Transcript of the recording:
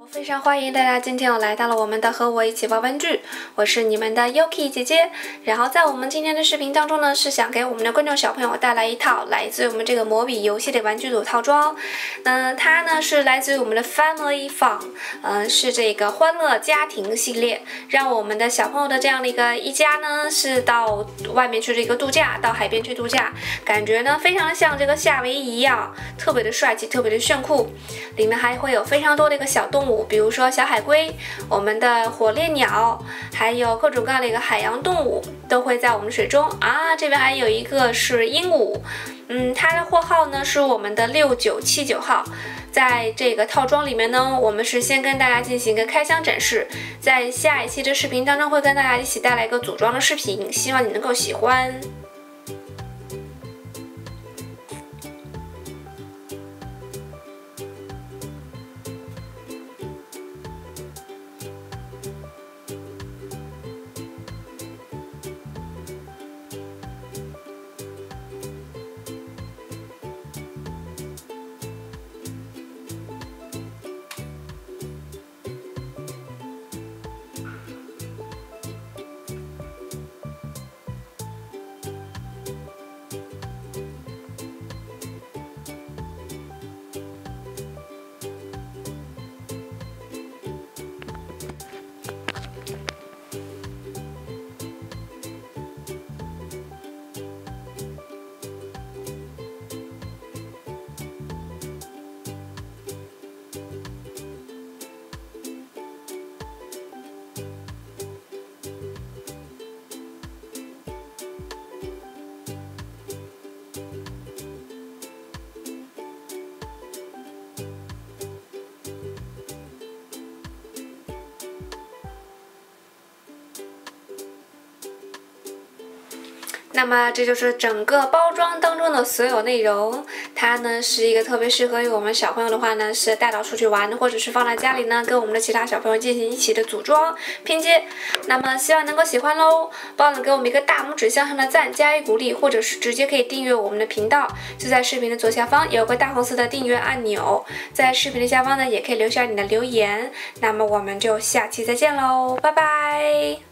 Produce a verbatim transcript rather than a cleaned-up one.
非常欢迎大家今天又来到了我们的和我一起玩玩具，我是你们的 Yuki 姐姐。然后在我们今天的视频当中呢，是想给我们的观众小朋友带来一套来自于我们这个魔笔游戏的玩具组套装。那它呢是来自于我们的 Family Fun， 嗯、呃，是这个欢乐家庭系列，让我们的小朋友的这样的一个一家呢，是到外面去这个度假，到海边去度假，感觉呢非常的像这个夏威夷一样，特别的帅气，特别的炫酷。里面还会有非常多的一个小动物。比如说小海龟，我们的火烈鸟，还有各种各样的一个海洋动物都会在我们水中啊。这边还有一个是鹦鹉，嗯，它的货号呢是我们的六九七九号。在这个套装里面呢，我们是先跟大家进行一个开箱展示，在下一期的视频当中会跟大家一起带来一个组装的视频，希望你能够喜欢。那么这就是整个包装当中的所有内容，它呢是一个特别适合于我们小朋友的话呢，是带到出去玩，或者是放在家里呢，跟我们的其他小朋友进行一起的组装拼接。那么希望能够喜欢喽，帮我给我们一个大拇指向上的赞，加以鼓励，或者是直接可以订阅我们的频道，就在视频的左下方有个大红色的订阅按钮，在视频的下方呢也可以留下你的留言。那么我们就下期再见喽，拜拜。